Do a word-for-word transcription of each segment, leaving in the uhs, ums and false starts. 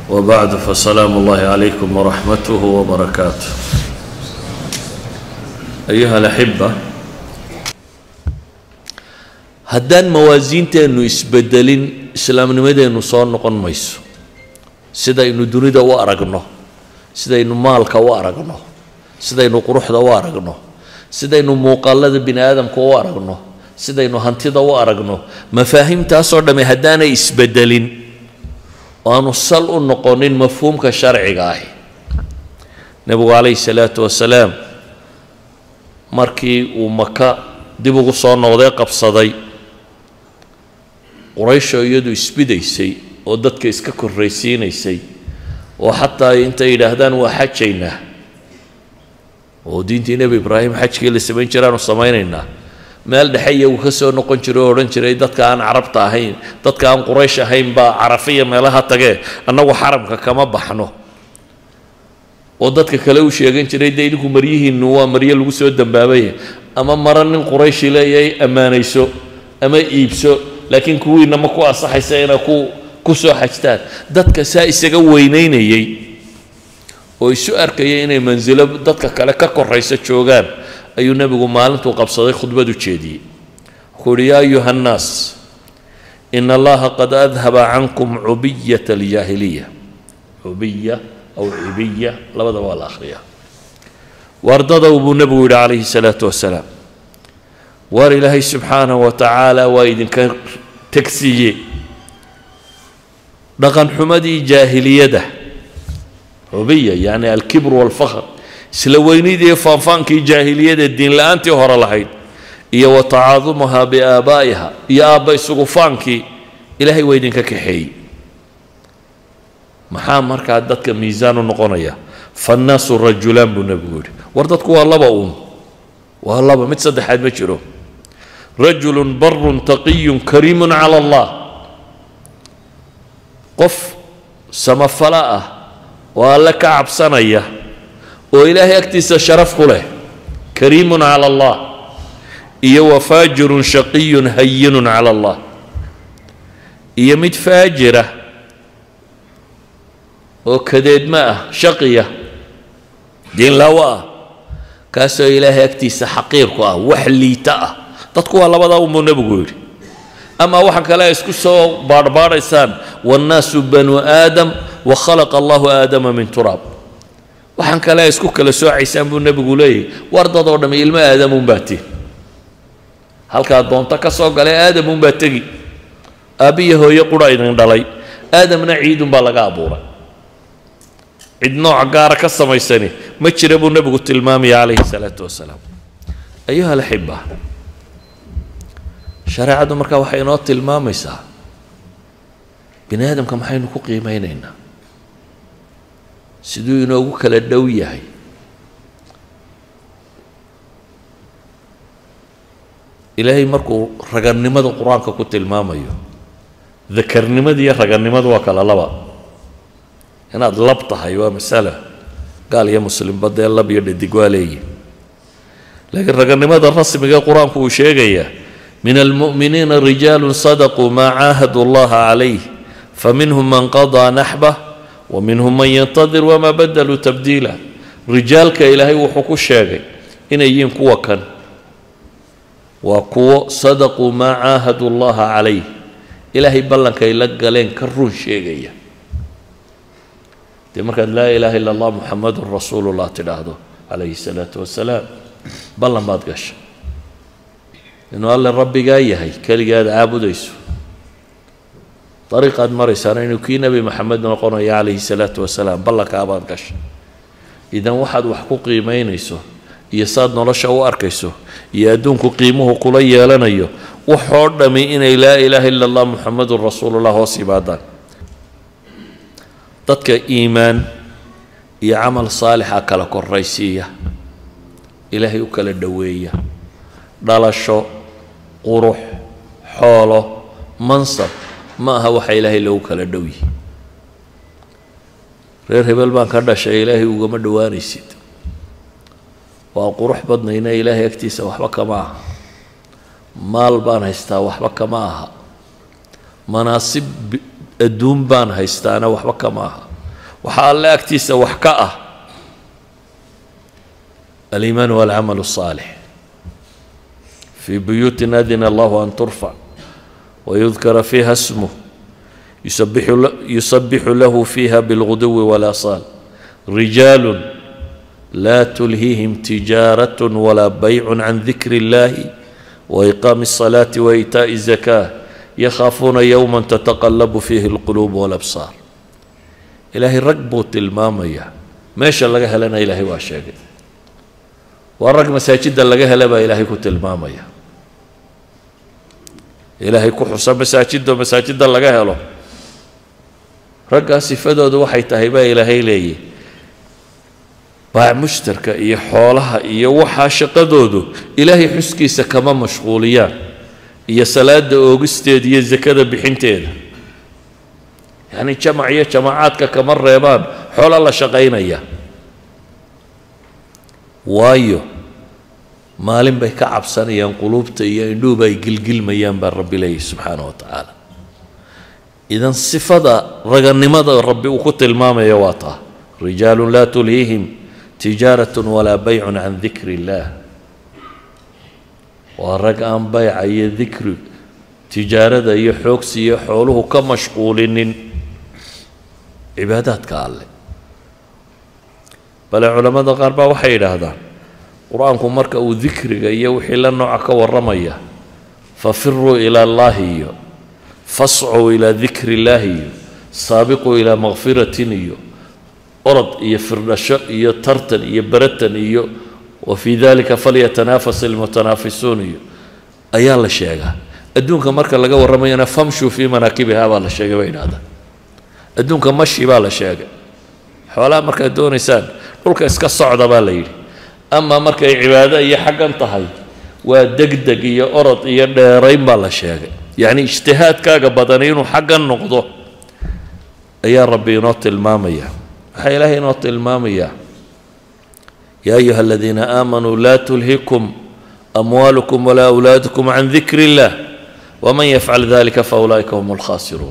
وبعد فسلام الله عليكم ورحمته وبركاته. أيها الأحبة، هدان موازين تأنو إسبدلين إسلام نمدين نصار نقن ميسو سيدا إنو دوني دا وارغنو، سيدا إنو مالك وارغنو، سيدا إنو قروح دا وارغنو، سيدا إنو موقالة بني آدم كو وارغنو، سيدا إنو هانتي دا وارغنو. مفاهيم تاسور دمي هدان إسبدلين وأنو صل النقونين مفهوم كشرعي قاهي. نبو عليه الصلاة والسلام markii uu maka dib ugu soo noqday qabsaday quraysh iyadu isbidaysay oo dadka iska korreysiinaysay oo xataa intay yiraahdaan waa xajayna oo diintii nabi ibraahim xajkii la sameyn jiray oo sameeynayna meel dhaxay uu ka soo noqon jiray oo oran jiray dadka aan carabta ahayn dadka aan quraysh ahayn ba carafiya meelaha tagee annagu xaramka kama baxno oo dadka kale uu sheegan jiray deydku maryihiinu waa maryo lagu soo dambaabay ama maran quraysh leeyay amaanayso ama iibso laakiin kuwiina ma ku asaxaysa inay ku ku soo xajtaan dadka saa isaga weynaynayay oo isu arkayay inay manzilo dadka kale ka koraysa joogan ayuu nabigu maalintu qabsaday khudbadu jeediyay khuriya ayuhan nas inna allaha qad adhaba ankum ubiyyat al-jahiliyya ubiyya أو عبية لبدا والآخرية واردده أبو النبي عليه الصلاة والسلام وار إلهي سبحانه وتعالى وإذن كان تكسيه دقن حمدي جاهلية ده عبية يعني الكبر والفخر سلويني دي فانفان كي جاهلية ده الدين لأنتي هور الهيد إيا وتعاظمها بآبائها يا آباء سقفان كي إلهي وإذن ككحي maxaa markaa dadka miisaan u noqonaya fannaasu rajulan buu nabigu yiri war dadku waa laba uun waa laba mid saddexaad ma jiro rajulun barrun taqiyyun kariimun cala allah qof samafala ah oo alla ka cabsanaya oo ilaahay agtiisa sharaf ku leh kariimun cala allah iyo wa faajirun shaqiyyun hayyinun cala allah iyo mid faajira oo kadeed ma ah shaqiya diin lawa kaasoo ilaahay agtiisa xaqiir ku ah wax liita ah dadku waa labada uu nabigu yiri ama waxa kale isku soo baarbaaraysaan wannaasu banu aadam wa khalaqa allahu aadama min turab waxan kale isku kala soocaysaan buu nabigu leeyahay wardadoo dham ilma aadam un baati halka doonta ka soo galay aadam un baatigi abiyo hooyo qura idin dhalay aadamna ciidun baa laga abuuray عد نوع قارة كسمة سنة ما تشربوا النبي المامي عليه الصلاة والسلام. أيها الأحبة شرع عدو مركا وحينات المامي سا بني آدم كم حين كو قيمينينا سيدو ينوغو كلا الدوية هاي إلهي مركو رقان نمد القرآن كو المامي ذكر نمد يا رقان نمد وكلا لبا هنا لبطها أيوة مسألة قال يا مسلم بدي الله بيد الدقوالي لكن رجل لماذا الرسم قال القرآن كو شيء من المؤمنين رجال صدقوا ما عاهدوا الله عليه فمنهم من قضى نحبه ومنهم من ينتظر وما بدلوا تبديلا رجال كإلهي وحكو الشيء إن يين قوة كان وقوة صدقوا ما عاهدوا الله عليه إلهي بلن كيلقى لين كرون شيء markaad laa ilaaha illa allah muhammadur rasuulullah tidhaahdo calayhi salaatu wasalaam ballan baad gashay inuu alle rabbigaa yahay keligaad caabudayso dariiqaad maraysaana inuu kii nabi maxamed noqonayo calayhi salaatu wasalaam ballankaa baad gashay idan waxaad wax ku qiimaynayso iyo saad nolosha u arkayso iyo adduunku qiimuhu kula yeelanayo waxoo dhami inay laa ilaaha illa allah muhammadur rasuulullah hoos yimaadaan dadka iimaan iyo camal saalixa kala koraysiya ilaahay u kala dhaweeya dhalasho qurux xoolo mansab ma aha waxa ilaahay lagu kala dhawiy reer hebel baan ka dhashay ilaahay ugama dhawaanaysid waa qurux badnayna ilaahay agtiisa waxba kama aha maal baan haystaa waxba kama aha manaasib adduun baan haystaana waxba kama aha وحال لا أكتيس وحكاء الإيمان والعمل الصالح في بيوت أذن الله أن ترفع ويذكر فيها اسمه يسبح يسبح له فيها بالغدو والآصال رجال لا تلهيهم تجارة ولا بيع عن ذكر الله وإقام الصلاة وإيتاء الزكاة يخافون يوما تتقلب فيه القلوب والأبصار. إلهي رقبوا المامية ماشا لقاها لنا إلهي واشاقد والرق مساجد لقاها لبا إلهي كنت المامية إلهي كحصة مساجد ومساجد لقاها له رقا صفاته دو waxay tahay baa Ilaahay leeyahay baa mushtarka iyo xoolaha iyo waxa shaqadoodu Ilaahay xuskiisa kama mashquuliyaan iyo salaada oogisteeda iyo zakada bixinteeda yani jamaaciyo jamaacadka kama reebaan xoola la shaqeynaya waayo maalin bay ka cabsanayaan qulubta iyo indhuhu bay gilgilmayaan baa Rabbi leeyahay subhanahu wa ta'ala إذن صفة رجنمة ربي وكت المام يواطا رجال لا تلهيهم تجارة ولا بيع عن ذكر الله ورجع بيع أي ذكر تجارة يحوكس يحوله كمشغول عبادات كالله بل علماء الغرب وحيد هذا قرآنكم مركا وذكر يوحي لنا عكا والرمية ففروا إلى الله فاسعوا إلى ذكر الله سابقوا إلى مغفرة أرض يفرش يترتن يبرتن وفي ذلك فليتنافس المتنافسون أيال الشيء أدونك مركا لقوا الرمينا فامشوا في مناكبها والله الشيء بين هذا أدونك مشي بالله الشيء حوالي مركا دون إنسان قولك إسكا الصعدة بالليل أما مركا عبادة هي حقا انتهي ودقدق يا أرض يا دارين بالله الشيء يعني اجتهاد كاغا بدنين وحقا نقضه يا ربي نوت المامية هاي إلهي نوت المامية يا أيها الذين آمنوا لا تلهكم أموالكم ولا أولادكم عن ذكر الله ومن يفعل ذلك فأولئك هم الخاسرون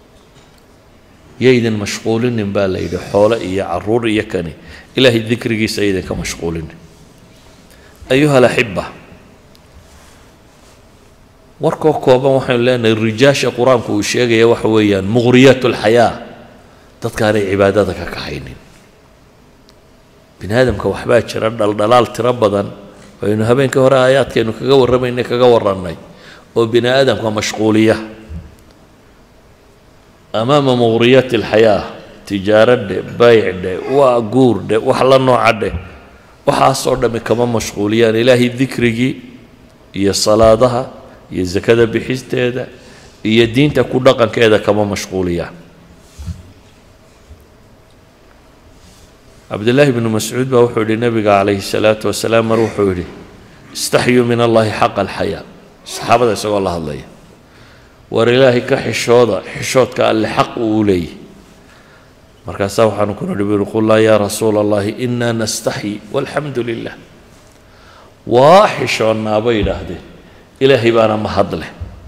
ييدن مشغولين نبالا إذا حول إيا عرور إيا كني إلهي الذكر سيدك كمشغولين أيها الأحبة warkoo kooban waxaan leenahay rijaasha quraanku uu sheegay waxa weeyaan mughriyatul hayaa dadka ay cibaadada ka kaxaynin binaadamka waxba jira dhaldhalaal tira badan waynu habeenka hore aayaadkeenu kaga waramayna kaga waranay oo binaadamka mashquuliya amaama mughriyatul hayaa tijaarade bay'de wa guurde wax la noocade waxa soo dhami kama mashquuliyaan ilaahi dhikrigi iyo salaadaha iyo zakada bixisteeda iyo diinta ku dhaqankeeda kama mashquuliya Abdullah ibn Mas'ud baa wuxuu yiri nabiga alayhi salatu wasalaam mar wuxuu yiri istahyu min Allah haqq al-haya saxaabada isagoo la hadlaya war ilaahi ka xishooda xishoodka alle xaq uu leeyahay markaas waxaan ku nidhi qul ya rasuul Allah inna nastahi walhamdulillah wa xishoodna bay yiraahdeen إلهي بانا مهضله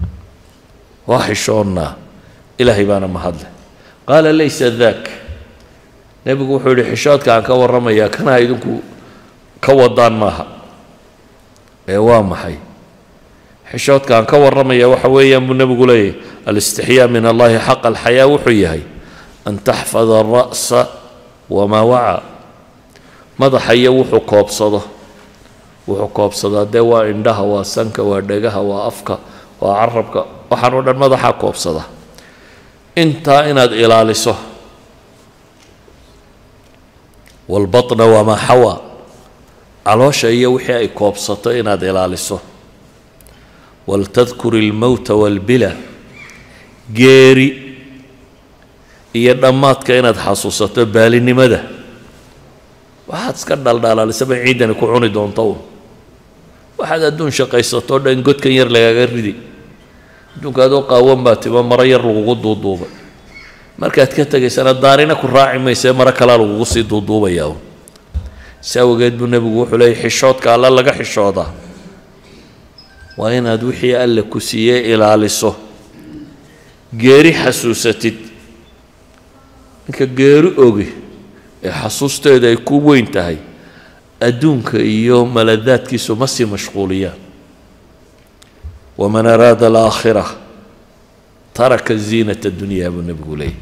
وحشونا إلهي بانا مهضله قال ليس ذاك نبي يقول حشات كان كور رميا كان هيدنكو كودان ماها ايوا محي حشات كان كور رميا وحويا النبي يقول ايه الاستحياء من الله حق الحياة وحيه أن تحفظ الرأس وما وعى ماذا حي وحو كوبصده وحكوب صدا دوا عندها وسنك ودجها وأفكا وعربك وحنود المضحى كوب صدا انت إند إلى لسه والبطن وما حوى على شيء وحي كوب صدا إند إلى لسه ولتذكر الموت والبلا جيري يدمات كإند حصوصة بالي مدى waxaad iska dhaldhalaalisa ciidan ku cuni doonto waxaad adduun shaqaysato dhan godkan yar lagaga ridi adduunkaadoo qaawan baa tiba mara yar lagugu duuduubay markaad ka tagaysana daarina ku raaci maysa mara kale lagugu sii duuduubayaa sawgeed buu nabigu wuxuu leeyahay xishoodka alla laga xishooda waa inaad wixii alla ku siiyay ilaaliso geeri xasuusatid ninka geeri ogi ee xasuusteeda ay ku weyn tahay adduunka iyo maladaadkiisu ma sii mashquuliyaan waman araada alaakhira taraka ziinata adunyaa buu nebigu leeyay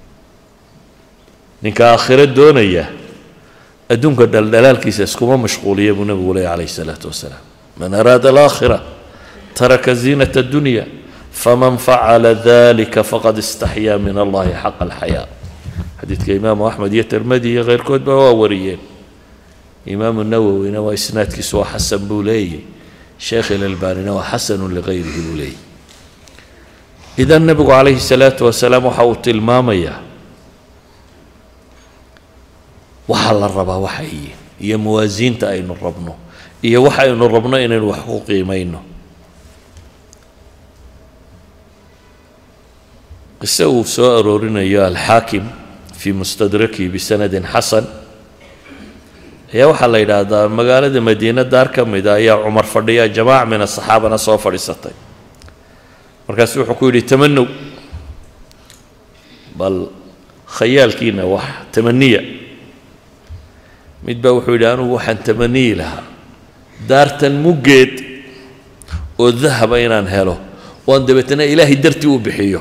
ninka aakhiro doonaya adduunka dhaldhalaalkiisa iskuma mashquuliya buu nebigu leeyay calayhi salaatu wasalaam man araada alaakhira taraka ziinata addunya faman facala dalika faqad istaxyaa min allahi xaqa alxayaa xadiidka imaamu axmed iyo tirmidi iyo keyrkoodba waa wariyeen imaamu nawowina waa isnaadkiisu waa xasan buu leeyay sheekh ilalbaanina waa xasanu ligayrihi buu leeyay idan nebigu calayhi salaatu wasalaam waxa uu tilmaamayaa waxaa la rabaa waxa yihiin iyo mawaasiinta aynu rabno iyo waxa aynu rabno inaynu wax ku qiimayno qise uu soo aroorinayo alxaakim fii mustadrakihi bisanadin xasan ayaa waxaa la yidhaahdaa magaalada madiina daar ka mid a ayaa cumar fadhiya jamaaca min asaxaabana soo fadhiisatay markaasu wuxuu ku yidhi tamanow bal khayaalkiina wax tamaniya mid baa wuxuu yidhi anugu waxaan tamaniyi lahaa daartan muggeed oo dahaba inaan helo oan dabeetana ilaahay dartii u bixiyo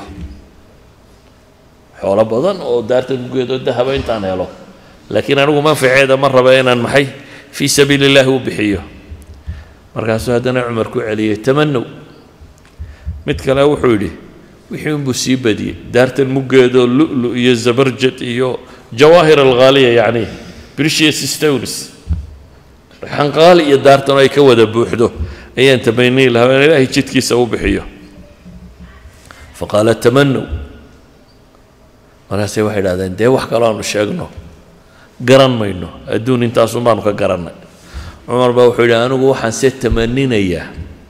xoolo badan oo daartan muggeed oo dahaba intaan helo laakiin anigu manfaceeda ma raba inaan maxay fii sabiili illaahi u bixiyo markaasuu haddana cumar ku celiyey tamanow mid kale wuxuu yidhi wixii unbuu sii badiyey daartan muggeedoo lu'lu iyo zabarjad iyo jawaahir alghaaliya yacni precious stones xanqaali iyo daartan ay ka wada buuxdo ayaan tamaniyi lahaa in ilaahay jidkiisa u bixiyo faqaala tamanow markaasay waxay idhahdeen dee wax kaloo aanu sheegno garan mayno adduun intaasun baanu ka garannay cumar baa wuxuu yidhi anigu waxaan see tamaninayaa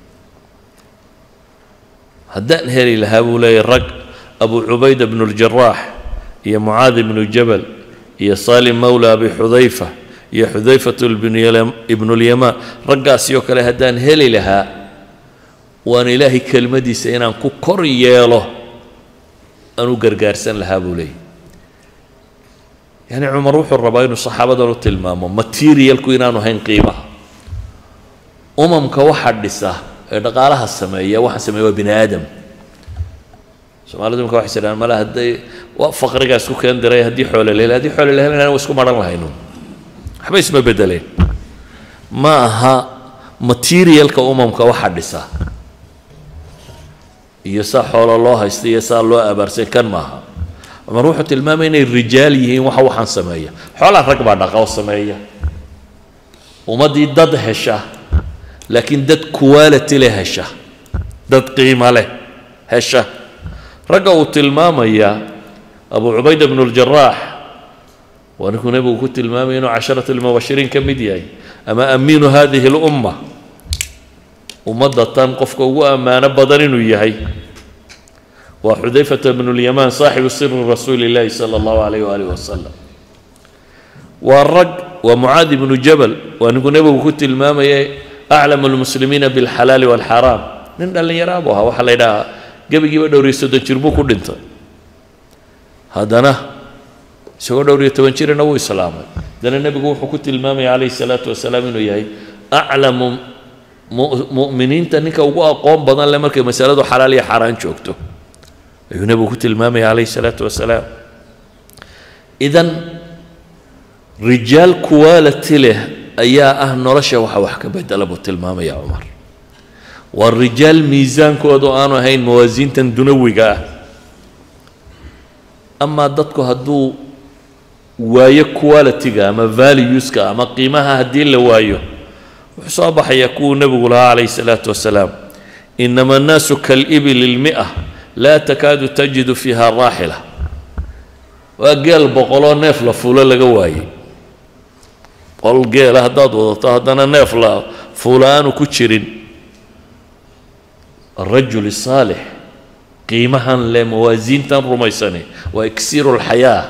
haddaan heli lahaa buu leeyahy rag abu cubayda bnu ljaraax iyo mucaad ibnu jabal iyo salim mawla abi xudayfa iyo xudayfatu ibnulyamaan raggaasi oo kale haddaan heli lahaa waan ilaahay kelmadiisa inaan ku kor yeelo aan u gargaarsan lahaa buu leeyahy yani cumar wuxuu rabaa inuu saxaabadan u tilmaamo materialku inaanu hayn qiimaha umamka waxaa dhisa ee dhaqaalaha sameeya waxaa sameeya waa bini aadam soomaalidu imka waxay tidhahaan mala hadday waa faqrigaa isku keen diray haddii xoole la heli haddii xoole la helayna waa isku maran lahaynu waxba isma bedeleen ma aha materialka umamka waxaa dhisa iyo saa xoolo loo haysta iyo saa loo abaarsan kan maaha cumar wuxuu tilmaamay inay rijaal yihiin waxa waxaan sameeya xoolaa rag baa dhaqa oo sameeya ummaddii dad hesha laakiin dad quality leh hesha dad qiimo leh hesha ragga uu tilmaamaya abu cubayda bnu ljaraax waa ninkuu nebigu ku tilmaamaya inuu casharat almubashiriin ka mid yahay ama amiinu hadihi lumma ummadda tan qofka ugu ammaano badan inuu yahay waa xudayfata bnu lyamaan saaxibu siri rasuuli illaahi sala allahu alayh waalih wasalam waa rag waa mucaad ibnu jabal waa ninkuu nebigu ku tilmaamayay aclamu almuslimiina bilxalaali waalxaraam nin dhallinyaraa buu ahaa waxaa la yidhahaa gebigiiba dhowr iyo soddon jir buu ku dhintay haddana isagoo dhowr iyo toban jirina wuu islaamay haddana nebigu wuxuu ku tilmaamaya calayhi salaatu wasalaam inuu yahay aclamu mu'miniinta ninka ugu aqoon badan leh markay masaladu xalaal iyo xaaraan joogto ayuu nebigu ku tilmaamaya calayhi salaatu wasalaam idan rijaal quality leh ayaa ah nolosha waxa wax ka bedela buu tilmaamaya cumar waa rijaal miisaankoodu aanu ahayn mawaasiintan dunawiga ah amaa dadku hadduu waayo qualityga ama valueska ama qiimaha haddii la waayo wuxuu soo baxaya kuwuu nebigu lahaa calayhi salaatu wasalaam inama annaasu kalibili lmi'a laa takaadu tajidu fiiha raaxila waa geel boqoloo neef la fuulo laga waayey qol geela haddaad wadato haddana neef la fuula aanu ku jirin الرجل الصالح قيمها لموازين رميساني وإكسير الحياة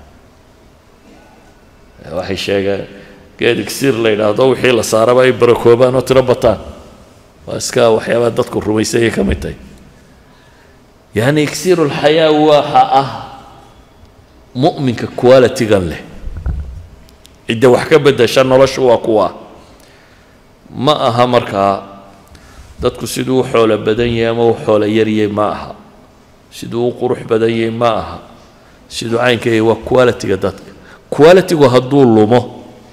واحد شيء قاعد إكسير لينا ضوء حيلة صار باي بركوبان وتربطان واسكا وحيوات تذكر رميسية كمتين يعني إكسير الحياة وحقه mu'minka quality-gan leh cidda wax ka beddesha noloshu waa kuwa ma aha markaa dadku siduu u xoolo badan yahay ama u xoolo yaryay ma aha siduu u qurux badan yahay ma aha siduu caynka yahay waa quality-ga dadka quality-gu hadduu lumo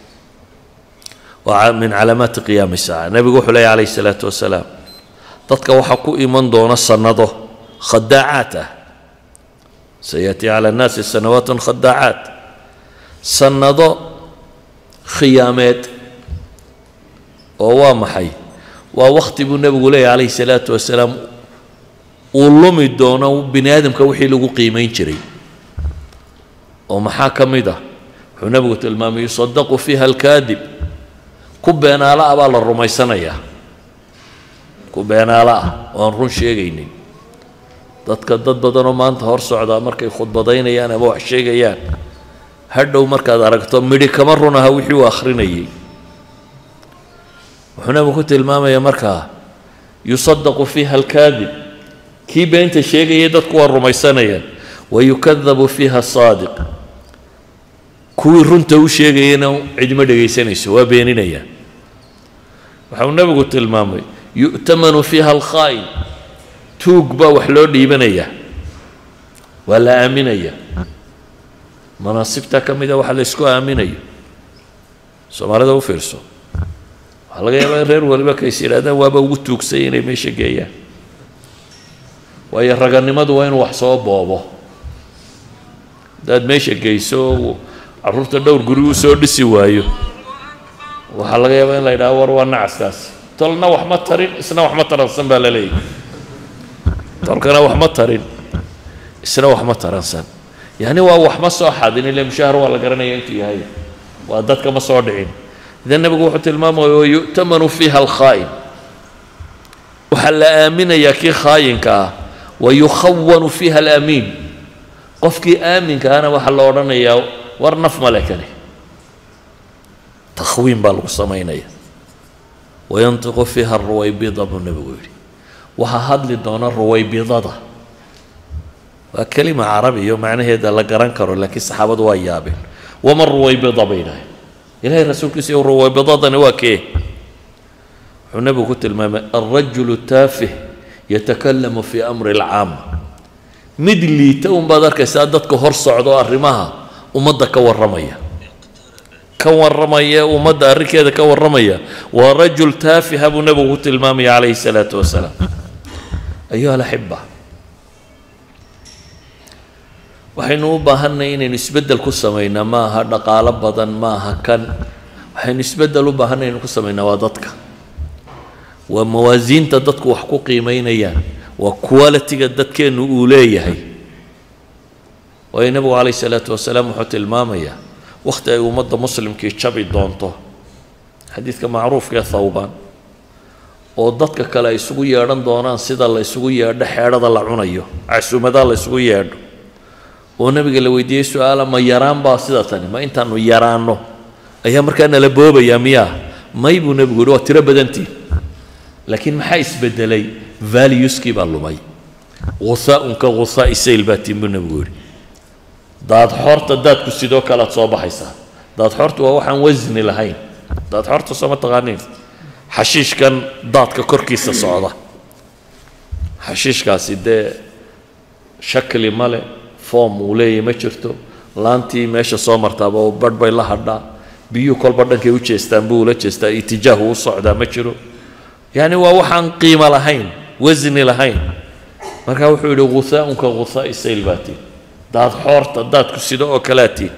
waa min calaamaati qiyaami saaca nebigu wuxuu leeyahy calayhi salaatu wasalaam dadka waxaa ku iman doona sannado khadaacaat ah sayatii cala annaasi sanawaatun khadaacaat sannado khiyaameed oo waa maxay waa wakhti buu nebigu leeyahy calayhi salaatu wasalaam uu lumi doono bini aadamka wixii lagu qiimayn jiray oo maxaa ka mid ah wuxuu nebigu tilmaamay yusadaqu fiiha alkaadib ku beenaala ah baa la rumaysanayaa ku beenaala ah oo aan run sheegaynin dadka dad badanoo maanta hor socdaa markay khudbadaynayaan ama wax sheegayaan hadhow markaad aragto midhi kama run aha wixii uu akhrinayay wuxuu nebigu ku tilmaamayaa markaa yusadaqu fiiha alkaadib kii beenta sheegayay dadku waa rumaysanayaan wayukadabu fiiha saadiq kuwii runta u sheegayana cidma dhegaysanayso waa beeninayaan waxau nebigu tilmaamay yu'tamanu fiiha alkhaa'in tuug baa wax loo dhiibanayaa waa la aaminaya manaasibtaa ka mida waxa la ysku aaminayo soomaalida u fiirso waxaa laga yaabaa in reer waliba kays yidhahdaan waaba ugu tuugsay inay meesha geeyaan waayo raganimadu waa inuu wax soo boobo haddaad meesha geyso carruurta dhowr guri uu soo dhisi waayo waxaa laga yaabaa in la yidhaha war waa nacaskaasi tolna wax ma tarin isna wax ma taransan baa la leeyahy tolkana wax ma tarin isna wax ma taransan yacni waa wax ma soo xadin ile mushaahar waa la garanaya intuu yahay waa dadka ma soo dhicin idan nebigu wuxuu tilmaamaya yu'tamanu fiiha alkhaa'in waxaa la aaminayaa kii khaayinka ah wayukhawanu fiiha alamiin qofkii aaminka ahna waxaa la odhanayaa war naf male kani takhwiin baa lagu samaynaya wayantiqu fiiha aruwaybida buu nebigu yidhi waxaa hadli doona ruwaybidada waa kelima carabiyo macnaheeda la garan karo laakiin saxaabadu waa yaabeen wama ruwaybida bay dhahay ilaahay rasuulkiisa iyo ruwaybidadani waa kee wuxuu nebigu ku tilmaamay alrajulu taafih yatakalamu fii amri alcaama mid liita unbaad arkaysaa dadka hor socdo arrimaha ummadda ka warramaya ka warramaya ummadda arrinkeeda ka warramaya waa rajul taafiha buu nebigu ku tilmaamaya calayhi salaatu wasalaam ayuha alaxiba waxaynu u baahanay inaynu isbeddel ku samaynaa ma aha dhaqaalo badan ma aha kan waxaynu isbeddel u baahanay inaynu ku samaynaa waa dadka waa mawaasiinta dadku wax ku qiimaynayaan waa quality-ga dadkeennu uu leeyahay waayo nebigu calayhi salaatu wasalaam wuxuu tilmaamayaa wakhti ay ummadda muslimkii jabi doonto xadiidka macruufka ee thawbaan oo dadka kale ay isugu yeedhan doonaan sida la isugu yeedho xeedhada la cunayo casuumadaa la isugu yeedho oo nebiga la weydiiyey su-aala ma yaraan baa sida tani ma intaanu yaraanno ayaa markaa nala boobayaa miyaa may buu nebigu yidhi waa tiro badantiin laakiin maxaa isbedelay valueskii baa lumay ghusaa'un ka ghusaa'i sayl baa tiin buu nebigu yidhi daad xoorta daadku sidoo kale aad soo baxaysaa daad xoortu waa waxaan wasni lahayn daad xoorta soo ma taqaaniin xashiishkan daadka korkiisa socda xashiishkaasi dee shakli male foom uu leeyahy ma jirto laantii meesha soo martaaba oo badh bay la hadhaa biyuhu kolba dhankay u jeestaan buu ula jeestaa itijaahu u socdaa ma jiro yacni waa waxaan qiimo lahayn wasni lahayn markaa wuxuu yidhi ghusaa'un ka ghusaa'i sayl baa tiin daad xoorta daadku sida oo kalea tiin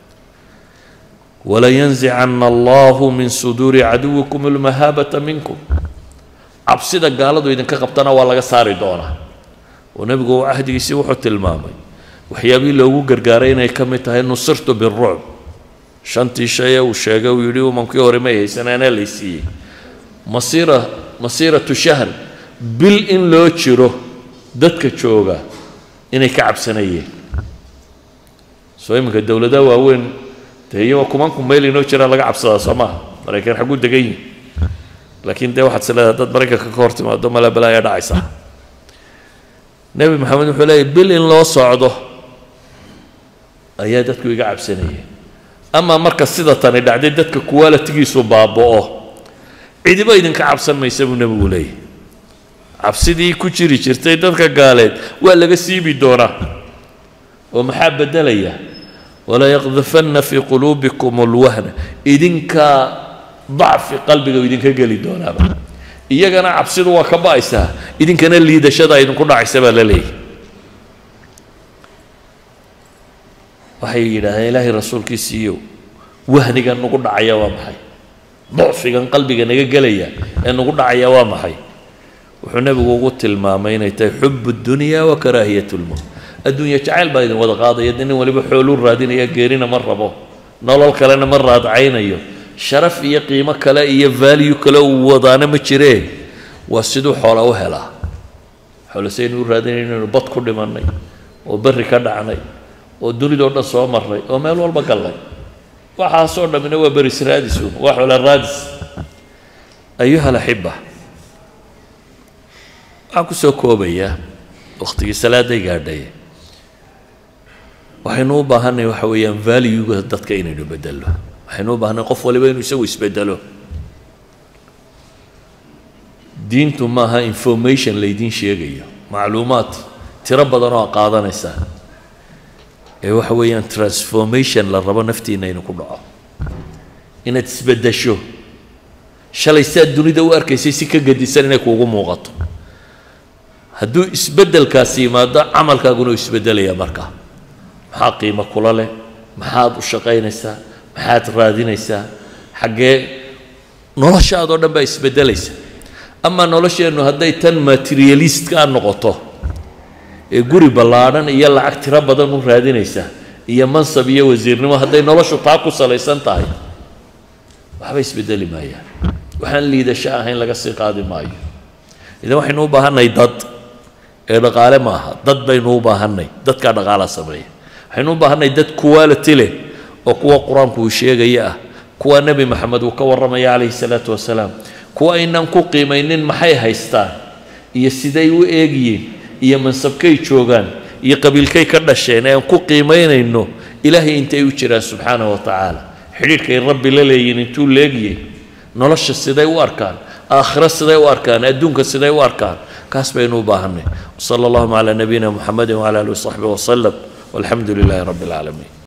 walayanzicana allahu min suduuri caduwikum almahaabata minkum cabsida gaaladu idinka qabtana waa laga saari doonaa oo nebigu cahdigiisii wuxuu tilmaamay waxyaabihii loogu gargaaray inay ka mid tahay nusirtu birucb shantii shay ee uu sheegay uu yidhi umankii hore may haysanaanaa lay siiyey masiira masiiratu shahr bil in loo jiro dadka jooga inay ka cabsanayeen soo iminka dowladaha waaweyn dee iyagoo kumanku mayl inoo jiraa laga cabsadaa soo maaha maraykan xagguu degan yihin laakiin dee waxaad is leedahay dad maraykanka ka hor timaado mala balaayaa dhacaysa nebi maxamed wuxuu leeyahy bil in loo socdo ayaa dadku iga cabsanayeen ama marka sida tani dhacday dadka quality-giisu baaba'o cidiba idinka cabsan maysa buu nabigu leeyahay cabsidii ku jiri jirtay dadka gaaleed waa laga siibi doonaa oo maxaa bedelaya wala yaqdhafanna fi qulubikum alwahna idinka ضعف قلبك idinka gali doonaaba iyagana cabsidu waa ka baaysaa idinkana liidashada idinku dhacaysa baa la leeyahay waxay yiraahdeen ilaahay rasuulkiisiiyo wahniga nagu dhacaya waa maxay ضعفigan qalbiga naga galaya ee nagu dhacaya waa maxay wuxuu nabigu ugu tilmaamay inay tahay xubbu dunya wa karaahiyatul mawt adduunya jacayl baa idin wada qaadaya nin waliba xoolo raadinaya geerina ma rabo nolol kalena ma raadcaynayo sharaf iyo qiimo kale iyo value kale uu wadaana ma jireen waa sidoo xoolo u helaa xoolo saynu raadinayno bad ku dhimanay oo bari ka dhacnay oo dunida oo dhan soo marnay oo meel walba galay waxa soo dhamina waa bari raadis waa xoolo raadis ayuha alahibba aku soo koobaya waqtigii salaaday gaadhay waxaynu u baahanay waxa weeyaan value-ga dadka inaynu bedelo waxaynu u baahnay qof waliba inuu isagu isbedelo diintu maaha information laydin sheegayo macluumaad tiro badan oo qaadanaysa ee waxa weeyaan transformation la rabo naftiina inuu ku dhaco inaad isbedesho shalay saad dunida u arkaysay si ka gadisan inay kuugu muuqato hadduu isbedelkaasi yimaado camalkaaguna isbedelaya markaa maxaa qiimo kula leh maxaad u shaqaynaysaa maxaad raadinaysaa xaggee noloshaadoo dhan baa isbedelaysa ama nolosheennu hadday tan materialistka noqoto ee guri ballaadhan iyo lacag tiro badan u raadinaysa iyo mansab iyo wasiirnimo hadday noloshu taa ku salaysan tahay waxba isbedeli maayaan waxaan liidasho ahayn laga sii qaadi maayo idan waxaynu u baahanay dad ee dhaqaale maaha dad baynu u baahanay dadka dhaqaala sameeya waxaynu u baahanay dad quality leh oo kuwa quraanku uu sheegaya ah kuwa nabi maxamed uu ka waramaya calayhi salaatu wasalaam kuwa inaan ku qiimaynin maxay haystaan iyo siday u eegiyeen iyo mansabkay joogaan iyo qabiilkay ka dhasheen aan ku qiimaynayno ilaahay intay u jiraan subxaanahu wa tacaala xidhiidhkay rabbi la leeyihiin intuu leegiyey nolosha siday u arkaan aakhira siday u arkaan adduunka siday u arkaan kaas baynu u baahanay sala allahu calaa nabiyina muxamedin wacala aalihi wasaxbihi wasalam walxamdu lilaahi rabbi alcaalamiin